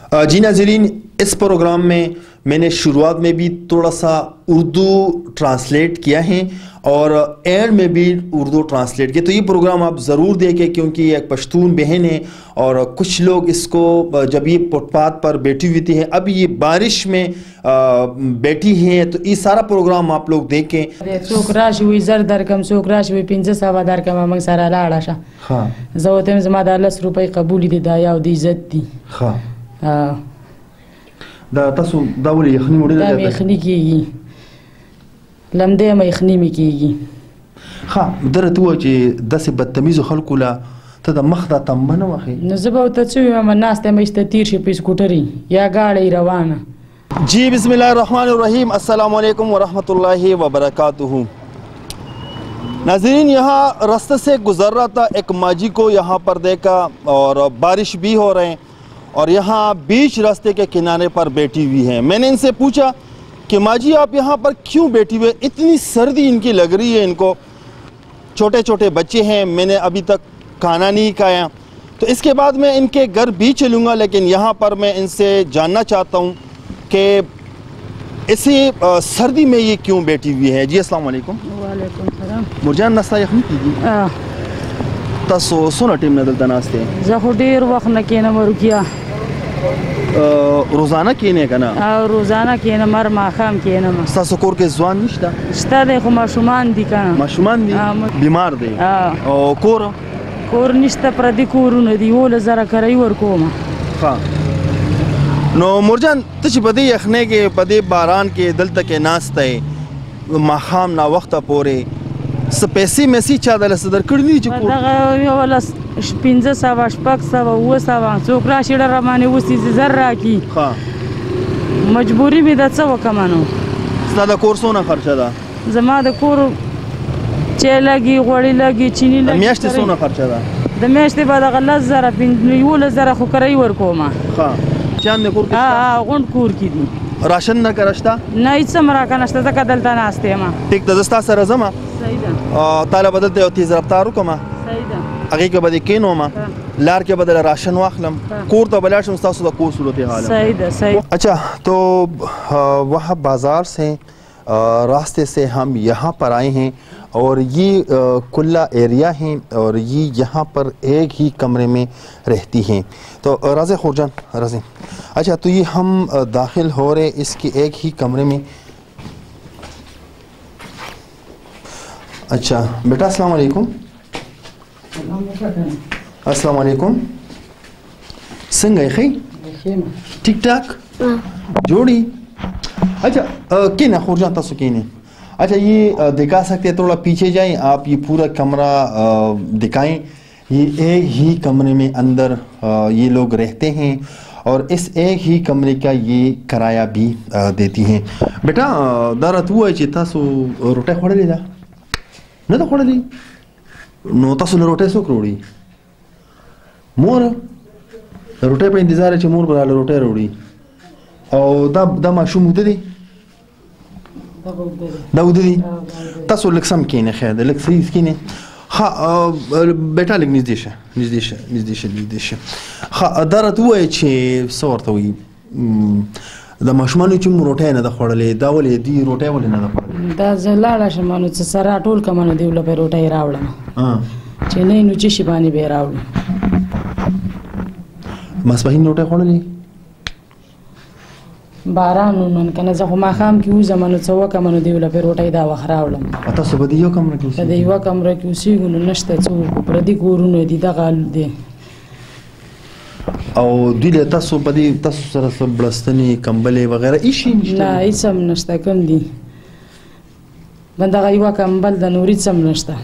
जी नाज़रीन, इस प्रोग्राम में मैंने शुरुआत में भी थोड़ा सा उर्दू ट्रांसलेट किया है और एंड में भी उर्दू ट्रांसलेट किया, तो ये प्रोग्राम आप ज़रूर देखें क्योंकि एक पश्तून बहन है और कुछ लोग इसको जब ये फुटपाथ पर बैठी हुई थी, अब ये बारिश में बैठी हैं, तो ये सारा प्रोग्राम आप लोग देखें। सोकराश हुई जर दरकम सोकराश हुई 500 दरकम मंग सारा लाड़ाशा हाँ जवते जमा 10 रुपये कबूली दी दाया दी इज्जत दी हाँ दा तसो दा ولې یخني وړل دا یخني کیږي لمدې ما یخني می کیږي ها درته و چې داسې بدتمیزو خلکو لا ته د مخ دا تمبه نه وخی نو زه به ورته څه ویم ناست یم ایسته تیر شي په سکوټري یا ګاډۍ روانه जी बिस्मिल्लाहिर्रहमानिर्रहीम, अस्सलाम वालेकुम वरहमतुल्लाहि वबरकातुहू। नाज़रीन, यहाँ रास्ते से गुज़र रहा था, एक माजी को यहाँ पर देखा और बारिश भी हो रहे हैं और यहाँ बीच रास्ते के किनारे पर बैठी हुई हैं। मैंने इनसे पूछा कि माजी आप यहाँ पर क्यों बैठी हुई, इतनी सर्दी इनकी लग रही है, इनको छोटे छोटे बच्चे हैं, मैंने अभी तक खाना नहीं खाया। तो इसके बाद मैं इनके घर भी चलूँगा, लेकिन यहाँ पर मैं इनसे जानना चाहता हूँ कि इसी सर्दी में ये क्यों बैठी हुई है। जी अस्सलाम वालेकुम। वालेकुम सलाम। मुरजान नाश्ता यखनी कीजिए। तसो सोना टीम ने दलता नाश्ते ज़खो देर वक्त न केना मरुकिया रोज़ाना केने का ना रोज़ाना केना मर माखाम केना मा सासो कोर के जवान निश्ता स्ता देखो माशुमान दी का माशुमान दी बीमार दे और कोर निश्ता प्रदी कोरु नदी वो लज़रा कराई वर कोमा। हाँ नो मुरजान तची पदे यखने के पदे बारान के दल तक नाश्ते माखाम ना वक्त पोरे पैसे में सी चादर सदर करनी चाहिए दगा वाला 500 600 वो सवा चोकरा शिड़ा रमाने उसी से जर्रा की हाँ मजबूरी में दचा वो कमानो ज़्यादा कोर्सों ना खर्चा दा जमा द कोर चे लगी गोड़ी लगी चीनी लगी मियाश्ते सोना खर्चा दा दमेश्ते बाद गल्ला जरा पिन वो जरा खो कराई वर कोमा हाँ चांद ने कोर गुंड कोर की दी राशन ना करश्ता नहीं समरा का नश्ता तक दलता नाश्ते मा ठीक दस्ता सर जमा ताला बदलते होती रफ्तार कमा अगे के बदे केनो मा लार के बदले राशन वाखलम कोर तो बलाश मुस्तासु दा कोर सूरत हाल सही। अच्छा, तो वह बाज़ार से रास्ते से हम यहाँ पर आए हैं और ये कुल्ला एरिया है और ये यहाँ पर एक ही कमरे में रहती हैं। तो राज़े खुरजान राज़े, अच्छा तो ये हम दाखिल हो रहे इसके एक ही कमरे में। अच्छा बेटा अस्सलाम वालेकुम। अस्सलाम वालेकुम, संग है खी ठीक ठाक जोड़ी। अच्छा किन खुरजान तसु किन, अच्छा ये दिखा सकते हैं, थोड़ा पीछे जाएं आप, ये पूरा कमरा दिखाएं। ये एक ही कमरे में अंदर ये लोग रहते हैं और इस एक ही कमरे का ये किराया भी देती हैं। बेटा दारत हुआ है तसु रोटे खोड़े ले जा न तो खोड़े नो तसु रोटे सो करोड़ी मोर रोटे पे इंतजार है मोर बना रोटे रोड़ी और दा माशूम होते दी दाऊद दी तसु लक्ष्म कीने खैर लक्ष्मी कीने। हाँ बेटा लग निज़देश हाँ दारत हुआ है सौर तो हुई दा माशुमानु چې روټه نه د خوړلې دا ولې دی روټه ولې نه د خوړلې دا زلاړه شمانو چې سره ټول کمانو دی ول په روټه راوړم چې نه نو چې شی باندې به راوړم ماسپهین روټه خوړلې بارانو نن کنه زه خو ما خام کیو زمانو څو کمانو دی ول په روټه دا وخ راوړم تاسو به یو کمره کې د یو کمره کې اوسېګو نشته څو پر دې کورونه دي دغه دی او دوی له تاسو په دې تاسو سره بلستنې کمبلې وغیرہ هیڅ نشته؟ نه هیڅ هم نشته، کم دي بندغه یو کمبل د نوري څه هم نشته.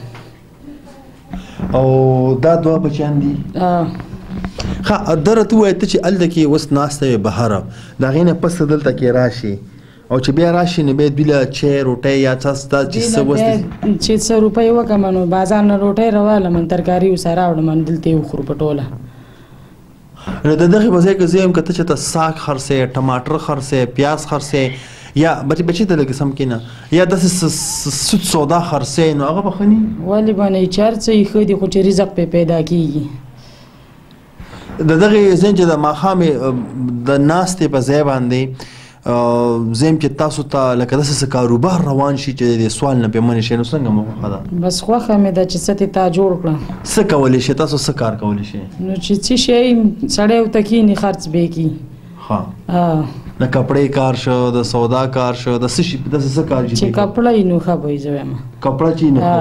او دا دوه بچیان دي؟ ښه درته ووایه ته چې هلته کې اوس ناسته یې بهره د هغې نه پس دلته کې راشي او چې بیا راشي نو بیا دوی له چای روټۍ یا څه سته چې څه وستې چې 100 روپۍ وکړم نو بازار نه روټۍ راوالم ترکاري ورسره راوړم دلته یې وخورو په ټوله. نو د دغې په ځای کې زه یم که ته چې ته ساګ خرڅې ټماټر خرڅې پیاز خرڅې یا بچې ته لږ سم کېنه یا داسې سود سودا خرڅې نو هغه به ښه نه وي؟ ولې به نه وي چې هر څه یې ښه دي خو چې رزق پې پیدا کېږي. د دغه زین چې د ماښامې د ناستې په ځای باندې زم چې تاسو ته لکه داسې کاروبار روان شي چې د سوال نه پیمنې شي نو څنګه مو خوښه ده؟ بس خوښه مې ده چې څه ترې تا جوړ کړه. څه کولی شي تاسو، څه کار کولی شي؟ نو چې څه شی سړی ورته کښېني خرڅ به یې کړي. ها د کپړې کار شو، د سودا کار شو، د څه شي داسې څه کار چې کپړه یې نو ښه به یې زه وایم کپړه چې نو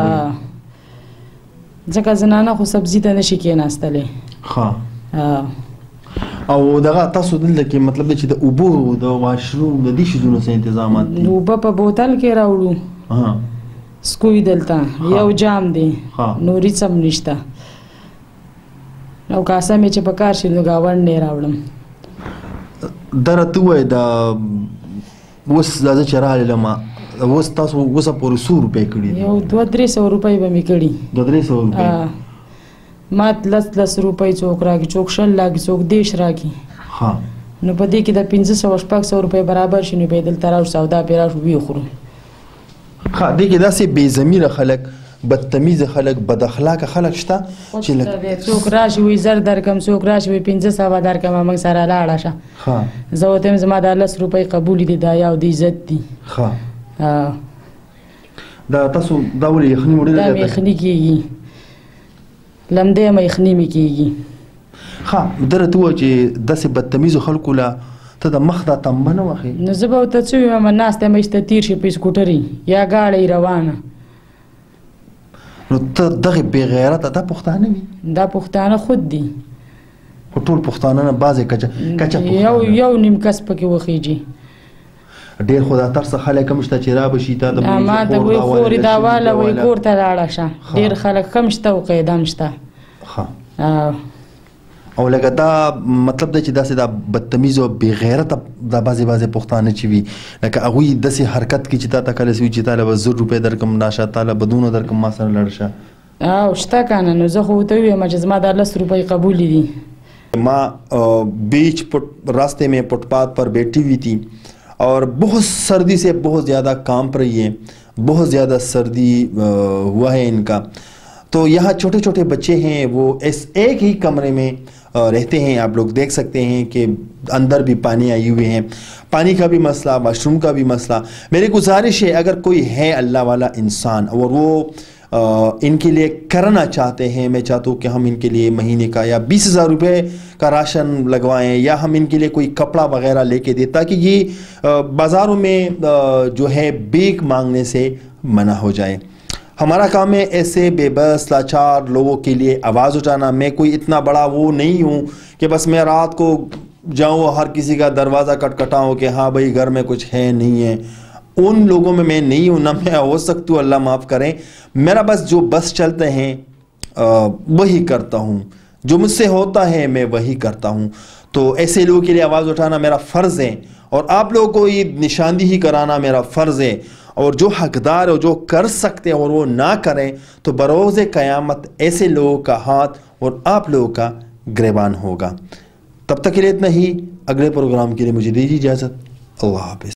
ښه ځکه زنانه خو سبزي ته نه شي کېناستلی. ها او دغه تاسو دلته کې مطلب دی چې د اوبو د واشروم د دې شیزونو څه تنظامات دي؟ اوبه په بوتل کې راوړو، سکوی دلته یو جام دی، نوري څه هم نشته، او کاسه مې چې په کار شي نو ګاونډ نه راوړم. دا راته ووایه دا اوس دا زه چې راغلم اوس تاسو اوسه پورې څو روپۍ کړي دي؟ یو 200-300 روپۍ به مې کړي. 200-300 روپۍ مات 10 روپۍ څوک راکړي، څوک 10 راکړي، څوک 10 راکړي. نو په دې کې د 500-600 روپۍ برابر شي نو بیا دلته راوړو سودا پرې راوړو ویې خورو. دې کې داسې بې ضمیره خلک، بدتمیزه خلک، بد اخلاقه خلک شته چې څوک راشي وایي زر درکړم، څوک راشي وایي 500 درکړم، موږ سره لاړه شه. زه ورته وایم زما دا 10 روپۍ قبول دي، دا یو د عزت دي. دا تاسو دا ولې یخني مو ډېره زیاته؟ دا مې یخني کېږي، لمدی مې یخني مې کېږي. ده راته ووایه چې داسې بدتمیزو خلکو له ته د مخ دا تمبه نه وهې؟ نو زه به ورته څه ووایم، ناسته یم ایسته تېر شي په سکوټري یا گاډۍ روانه. نو ته دغې بې غیرته دا پښتانه وي؟ دا پښتانه خود دي، خو ټول پښتانه نه بعضې کچه یو نیم کس پکې وخیږي. ډېر خو دا ترڅه خلک هم شته چې را به شي تا د ما ته وایي خورې دا واله وایي کور ته لاړه شه. ډېر خلک هم شته او قیده هم شته. او لکه دا مطلب دی چې داسې دا بدتمیز او بې غیرته دا بعضې پښتانه چې وي لکه هغوی داسې حرکت کوي چې تا ته کله وي چې تا له به 10 روپۍ درکړم راشه، تا له به دونه درکړم ما سره لړ شه. او شته که نه، نو زه خو ورته ووایم چې زما دا 10 روپۍ قبولې دي. माँ बीच रास्ते में फुटपाथ पर बैठी हुई थी और बहुत सर्दी से बहुत ज़्यादा कांप रही है, बहुत ज़्यादा सर्दी हुआ है इनका। तो यहाँ छोटे छोटे बच्चे हैं, वो इस एक ही कमरे में रहते हैं। आप लोग देख सकते हैं कि अंदर भी पानी आई हुए हैं, पानी का भी मसला, वाशरूम का भी मसला। मेरी गुजारिश है अगर कोई है अल्लाह वाला इंसान और वो इनके लिए करना चाहते हैं, मैं चाहता हूँ कि हम इनके लिए महीने का या 20,000 रुपये का राशन लगवाएं या हम इनके लिए कोई कपड़ा वगैरह लेके दें ताकि ये बाज़ारों में जो है भीख मांगने से मना हो जाए। हमारा काम है ऐसे बेबस लाचार लोगों के लिए आवाज़ उठाना। मैं कोई इतना बड़ा वो नहीं हूँ कि बस मैं रात को जाऊँ हर किसी का दरवाज़ा खटखटाऊँ कि हाँ भाई घर में कुछ है नहीं है। उन लोगों में मैं नहीं हूँ, ना मैं हो सकती हूँ, अल्लाह माफ़ करें। मेरा बस जो बस चलते हैं वही करता हूँ, जो मुझसे होता है मैं वही करता हूँ। तो ऐसे लोगों के लिए आवाज़ उठाना मेरा फ़र्ज़ है और आप लोगों को ये निशानदेही कराना मेरा फ़र्ज़ है। और जो हकदार है, जो कर सकते हैं और वो ना करें तो बरोज़े क़यामत ऐसे लोगों का हाथ और आप लोगों का गिरबान होगा। तब तक के लिए इतना ही। अगले प्रोग्राम के लिए मुझे दीजिए इजाज़त। अल्लाह हाफ़िज़।